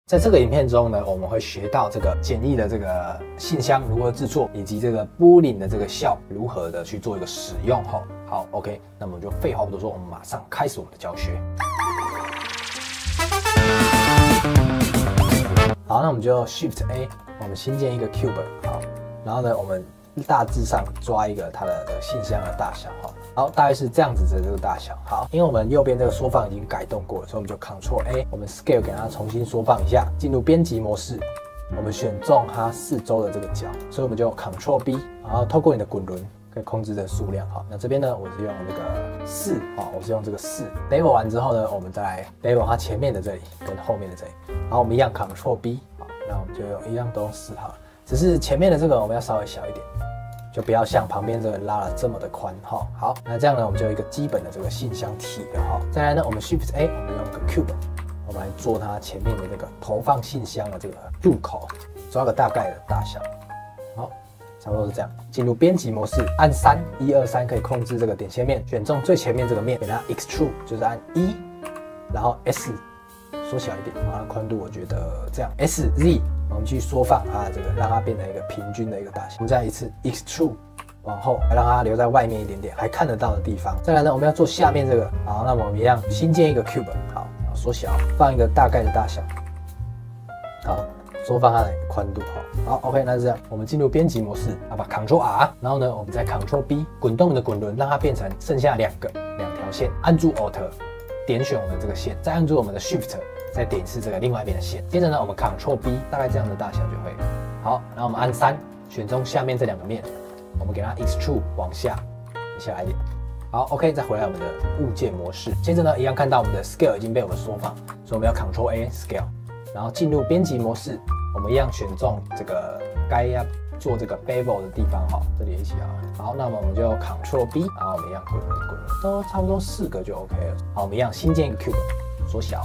在这个影片中呢，我们会学到这个简易的这个信箱如何制作，以及这个 Boolean 的这个效如何的去做一个使用哈。好 ，OK， 那么我们就废话不多说，我们马上开始我们的教学。好，那我们就 Shift A， 我们新建一个 Cube， 好，然后呢，我们大致上抓一个它的信箱的大小哈。好，大概是这样子的这个大小。好，因为我们右边这个缩放已经改动过了，所以我们就 Ctrl A， 我们 Scale 给它重新缩放一下，进入编辑模式，我们选中它四周的这个角，所以我们就 Ctrl B， 然后透过你的滚轮可以控制这个数量。好，那这边呢，我是用这个4，好，我是用这个4 label 完之后呢，我们再来 label 它前面的这里跟后面的这里。好，我们一样 Ctrl B， 好，那我们就一样都用4好了，只是前面的这个我们要稍微小一点。就不要像旁边这个拉了这么的宽哈。好，那这样呢，我们就有一个基本的这个信箱体了哈。再来呢，我们 Shift A， 我们用个 Cube， 我们来做它前面的这个投放信箱的这个入口，抓个大概的大小。好，差不多是这样。进入编辑模式，按3，1、2、3可以控制这个点切面，选中最前面这个面，给它 Extrude， 就是按1，然后 S 缩小一点，它的宽度我觉得这样 SZ。我们去缩放它这个，让它变成一个平均的一个大小。我们再一次 Extrude 往后，让它留在外面一点点，还看得到的地方。再来呢，我们要做下面这个。好，那么我们一样新建一个 Cube， 好，然后缩小，放一个大概的大小。好，缩放它的宽度。好 ，OK， 那是这样。我们进入编辑模式，把 Ctrl R， 然后呢，我们再 Ctrl B， 滚动的滚轮，让它变成剩下两条线，按住 Alt， 点选我们这个线，再按住我们的 Shift。再点一次这个另外一边的线，接着呢，我们 Ctrl B， 大概这样的大小就会。好，然后我们按3，选中下面这两个面，我们给它 Extrude 往下来一点。好 ，OK， 再回来我们的物件模式。接着呢，一样看到我们的 Scale 已经被我们缩放，所以我们要 Ctrl A Scale， 然后进入编辑模式，我们一样选中这个该要做这个 Bevel 的地方哈，这里一起啊。好，那么我们就 Ctrl B， 然后我们一样滚轮，都差不多4个就 OK 了。好，我们一样新建一个 Cube， 缩小。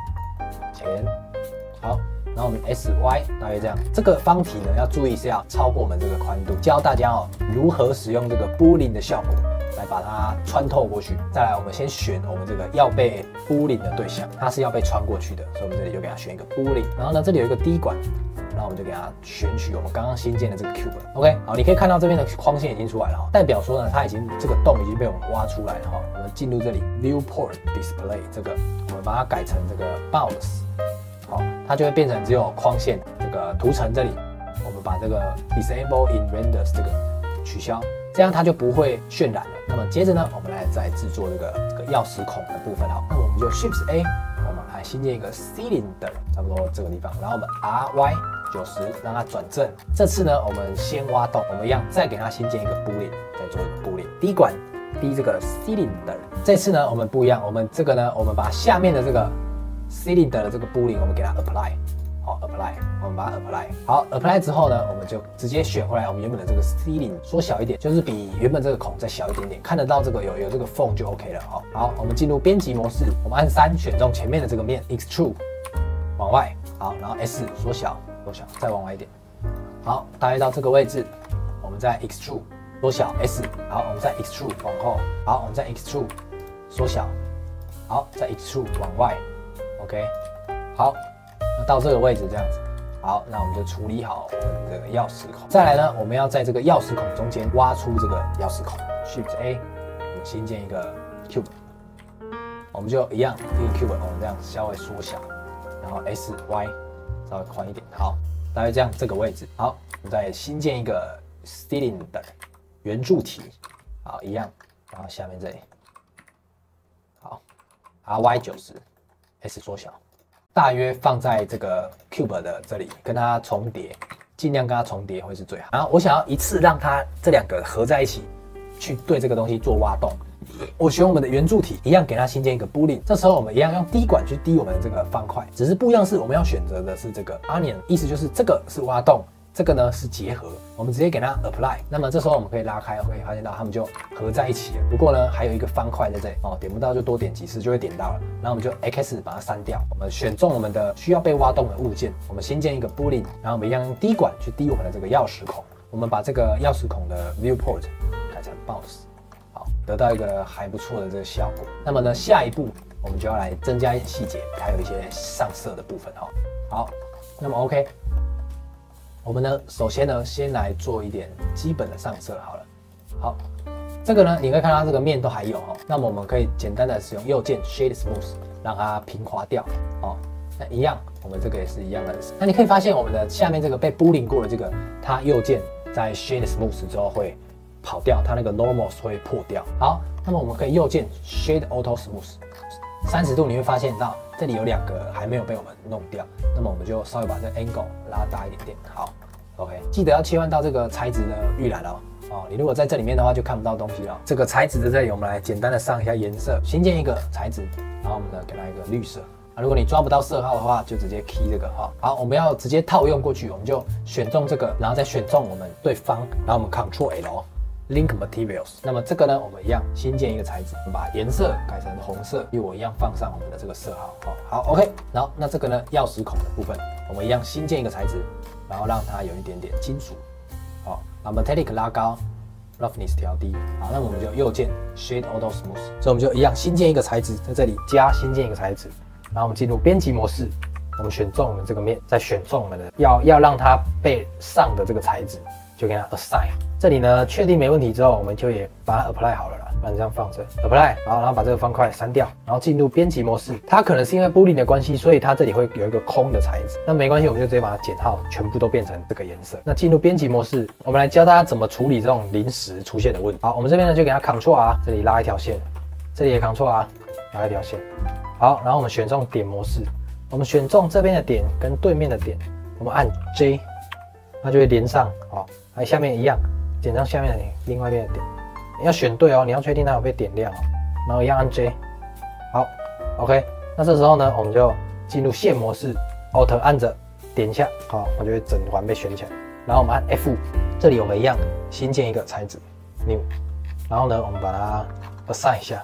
好，然后我们 SY 大约这样。这个方体呢，要注意是要超过我们这个宽度。教大家如何使用这个 Boolean 的效果来把它穿透过去。再来，我们先选我们这个要被 Boolean 的对象，它是要被穿过去的，所以我们这里就给它选一个 Boolean。然后呢，这里有一个滴管，然后我们就给它选取我们刚刚新建的这个 Cube。OK， 好，你可以看到这边的框线已经出来了哈，代表说呢，它已经这个洞已经被我们挖出来了哈。我们进入这里 Viewport Display 这个，我们把它改成这个 Bounds。好，它就会变成只有框线这个图层这里，我们把这个 Disable in Renders 这个取消，这样它就不会渲染了。那么接着呢，我们来再制作这个钥匙孔的部分。好，那我们就 Shift A， 我们来新建一个 Cylinder， 差不多这个地方，然后我们 RY 90让它转正。这次呢，我们先挖洞，我们一样再给它新建一个 Boolean， 再做一个 Boolean 滴管滴这个 Cylinder。这次呢，我们不一样，我们这个呢，我们把下面的这个Cylinder 的这个 Boolean 我们给它 Apply， 好 Apply， 我们把它 Apply， 好 Apply 之后呢，我们就直接选回来我们原本的这个 Cylinder 缩小一点，就是比原本这个孔再小一点点，看得到这个有这个缝就 OK 了。好，我们进入编辑模式，我们按3选中前面的这个面 Extrude 往外，好，然后 S 缩小，再往外一点，好，大约到这个位置，我们再 Extrude 缩小 S， 好，我们再 Extrude 往后，好，我们再 Extrude 缩小，好，再 Extrude 往外。OK， 好，那到这个位置这样子，好，那我们就处理好我们这个钥匙孔。再来呢，我们要在这个钥匙孔中间挖出这个钥匙孔 ，Shift A， 我们新建一个 Cube， 我们就一样一个 Cube， 我们这样稍微缩小，然后 SY 稍微宽一点，好，大约这样这个位置。好，我们再新建一个 Cylinder 圆柱体，好，一样，然后下面这里，好 ，RY 90。S 缩小，大约放在这个 Cube 的这里，跟它重叠，尽量跟它重叠会是最好。然后我想要一次让它这两个合在一起，去对这个东西做挖洞。我选我们的圆柱体，一样给它新建一个 Boolean。这时候我们一样用滴管去滴我们的这个方块，只是不一样是我们要选择的是这个 Onion， 意思就是这个是挖洞。这个呢是结合，我们直接给它 apply， 那么这时候我们可以拉开，可以发现到它们就合在一起了。不过呢，还有一个方块在这里哦，点不到就多点几次就会点到了。然后我们就 X 把它删掉，我们选中我们的需要被挖洞的物件，我们新建一个 Boolean， 然后我们一样用滴管去滴我们的这个钥匙孔，我们把这个钥匙孔的 Viewport 改成 Bounce， 好，得到一个还不错的这个效果。那么呢，下一步我们就要来增加一点细节，还有一些上色的部分哈。好，那么 OK， 我们呢，首先呢，先来做一点基本的上色好了。好，这个呢，你可以看到这个面都还有哦，那么我们可以简单的使用右键 Shade Smooth， 让它平滑掉哦。那一样，我们这个也是一样的。那你可以发现我们的下面这个被 bullying 过的这个，它右键在 Shade Smooth 之后会跑掉，它那个 Normals 会破掉。好，那么我们可以右键 Shade Auto Smooth，30度你会发现到这里有2个还没有被我们弄掉，那么我们就稍微把这个 angle 拉大一点点。好 ，OK， 记得要切换到这个材质的预览哦。哦，你如果在这里面的话就看不到东西了。这个材质的这里，我们来简单的上一下颜色，新建一个材质，然后我们呢给它一个绿色。如果你抓不到色号的话，就直接 key 这个哈。好，我们要直接套用过去，我们就选中这个，然后再选中我们对方，然后我们 Ctrl L。Link Materials， 那么这个呢，我们一样新建一个材质，我们把颜色改成红色，与我一样放上我们的这个色号。好 ，OK。然后那这个呢，钥匙孔的部分，我们一样新建一个材质，然后让它有一点点金属。好，把 Metallic 拉高 ，Roughness 调低。好，那我们就右键 Shade Auto Smooth， 所以我们就一样新建一个材质，在这里加新建一个材质，然后我们进入编辑模式，我们选中我们这个面，再选中我们的要让它被上的这个材质，就给它 Assign。这里呢，确定没问题之后，我们就也把它 apply 好了啦，把它这样放着 apply， 好，然后把这个方块删掉，然后进入编辑模式。它可能是因为 bullying 的关系，所以它这里会有一个空的材质，那没关系，我们就直接把它剪号，全部都变成这个颜色。那进入编辑模式，我们来教大家怎么处理这种临时出现的问题。好，我们这边呢就给它 Ctrl R， 这里拉一条线，这里也 Ctrl R， 拉一条线。好，然后我们选中点模式，我们选中这边的点跟对面的点，我们按 J， 它就会连上。好，来下面一样。点上下面的另外一边的点，你要选对哦，你要确定它有被点亮哦，然后一样按 J， 好 ，OK， 那这时候呢，我们就进入线模式 ，Alt 按着点一下，好，它就会整环被选起来，然后我们按 F， 这里我们一样新建一个材质 New， 然后呢，我们把它 Assign 一下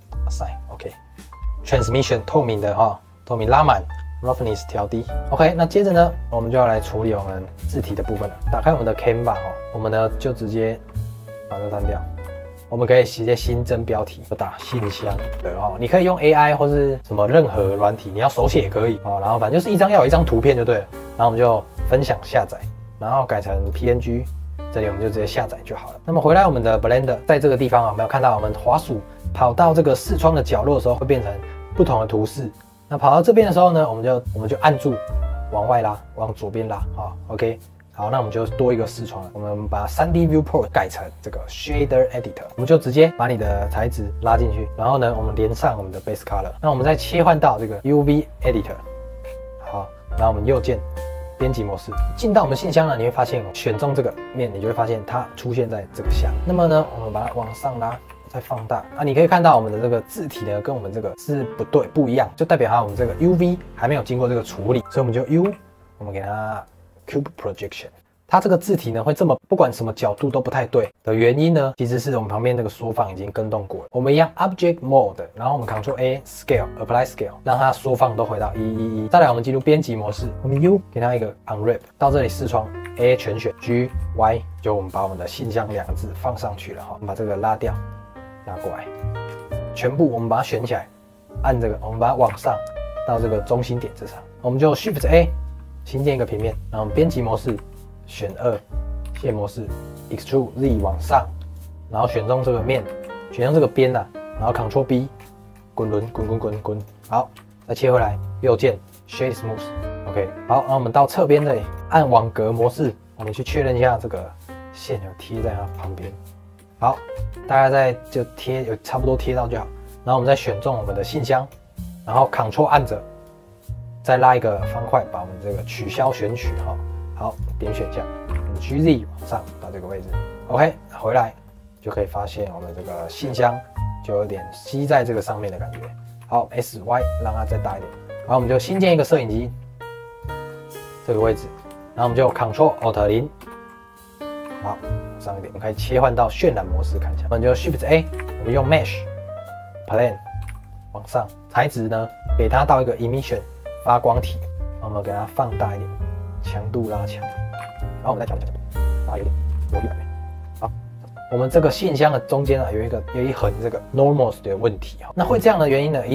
，Assign，OK，Transmission 透明的哈，透明拉满。Roughness 调低 ，OK， 那接着呢，我们就要来处理我们字体的部分了。打开我们的 Canva 哦，我们呢就直接把这删掉。我们可以直接新增标题，就打信箱对哦。你可以用 AI 或是什么任何软体，你要手写也可以哦。然后反正就是要有一张图片就对了。然后我们就分享下载，然后改成 PNG， 这里我们就直接下载就好了。那么回来我们的 Blender， 在这个地方有没有看到我们滑鼠跑到这个视窗的角落的时候，会变成不同的图示。那跑到这边的时候呢，我们就按住往外拉，往左边拉，好 ，OK， 好，那我们就多一个视窗了。我们把 3D Viewport 改成这个 Shader Editor， 我们就直接把你的材质拉进去，然后呢，我们连上我们的 Base Color， 那我们再切换到这个 UV Editor， 好，然后我们右键编辑模式，进到我们信箱呢，你会发现选中这个面，你就会发现它出现在这个下。那么呢，我们把它往上拉。再放大啊，你可以看到我们的这个字体呢，跟我们这个是不一样，就代表它我们这个 UV 还没有经过这个处理，所以我们就 我们给它 Cube Projection。它这个字体呢会这么不管什么角度都不太对的原因呢，其实是我们旁边这个缩放已经跟动过了。我们一样 Object Mode， 然后我们 Ctrl A Scale Apply Scale， 让它缩放都回到111。再来我们进入编辑模式，我们 U 给它一个 Unwrap， 到这里视窗 A 全选 G Y， 就我们把我们的信箱2个字放上去了哈，我们把这个拉掉。拉过来，全部我们把它选起来，按这个，我们把它往上到这个中心点之上，我们就 Shift A 新建一个平面，然后编辑模式选2，线模式 Extrude Z 往上，然后选中这个面，选中这个边啊，然后 Ctrl B 滚轮滚，好，再切回来，右键 Shade Smooth，OK， 好，然后我们到侧边这里按网格模式，我们去确认一下这个线有贴在它旁边。好，大概在就贴有差不多贴到就好，然后我们再选中我们的信箱，然后 Ctrl 按着，再拉一个方块，把我们这个取消选取哈。好，点选项，我们 GZ 往上到这个位置 ，OK， 回来就可以发现我们这个信箱就有点吸在这个上面的感觉。好 ，SY 让它再大一点，然后我们就新建一个摄影机，这个位置，然后我们就 Ctrl Alt 0，好。上一点，我们可以切换到渲染模式看一下，我们就 Shift A， 我们用 Mesh Plane 往上，材质呢给它到一个 Emission 发光体，我们给它放大一点，强度拉强，然后我们再调大一点，多一点。好，我们这个信箱的中间啊有一横这个 Normals 的问题哈，那会这样的原因呢，一样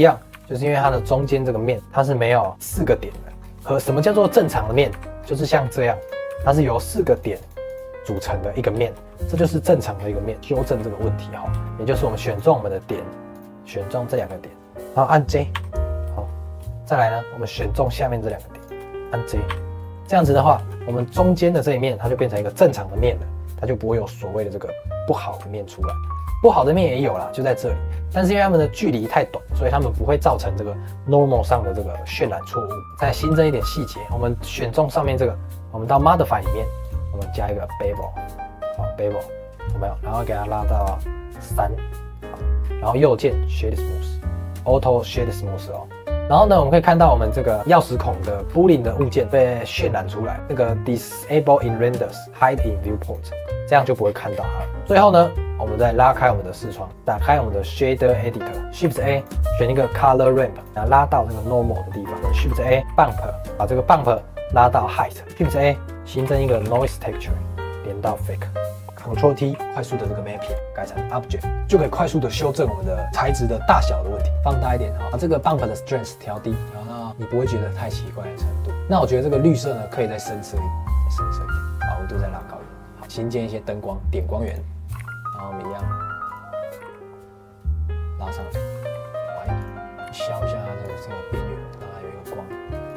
就是因为它的中间这个面它是没有4个点的。和什么叫做正常的面？就是像这样，它是由4个点组成的一个面，这就是正常的一个面。纠正这个问题哈，也就是我们选中我们的点，选中这2个点，然后按 J， 好，再来呢，我们选中下面这2个点，按 J， 这样子的话，我们中间的这一面它就变成一个正常的面了，它就不会有所谓的这个不好的面出来。不好的面也有啦，就在这里，但是因为它们的距离太短，所以它们不会造成这个 normal 上的这个渲染错误。再新增一点细节，我们选中上面这个，我们到 modify 里面，我们加一个 bevel， 好 bevel 有没有？然后给它拉到3，好，然后右键 shade smooth，auto shade smooth 哦。然后呢，我们可以看到我们这个钥匙孔的 boolean 的物件被渲染出来，这个 disable in renders，hide in viewport， 这样就不会看到它了。最后呢，我们再拉开我们的视窗，打开我们的 shader editor，Shift A 选一个 color ramp， 然后拉到那个 normal 的地方 ，Shift A bump 把这个 bump 拉到 height，Shift A 新增一个 noise texture， 连到 fake。Ctrl T 快速的这个 mapping 改成 object， 就可以快速的修正我们的材质的大小的问题，放大一点啊，把这个 bump 的 strength 调低，然后你不会觉得太奇怪的程度。那我觉得这个绿色呢，可以再深色一点，深色一点，饱和度再拉高一点。好，新建一些灯光，点光源，然后我们一样拉上去，来消一下这个边缘，让它有一个光，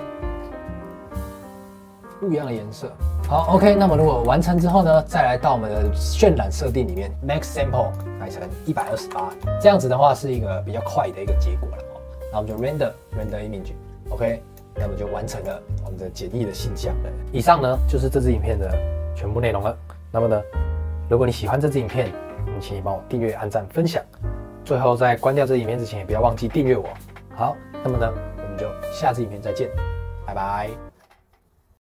不一样的颜色。好 ，OK， 那么如果完成之后呢，再来到我们的渲染设定里面 ，Max Sample 改成128，这样子的话是一个比较快的一个结果了哦。那我们就 render image，OK， 那么就完成了我们的简易的性象了。以上呢就是这支影片的全部内容了。那么呢，如果你喜欢这支影片，请你帮我订阅、按赞、分享。最后在关掉这支影片之前，也不要忘记订阅我。好，那么呢，我们就下支影片再见，拜拜。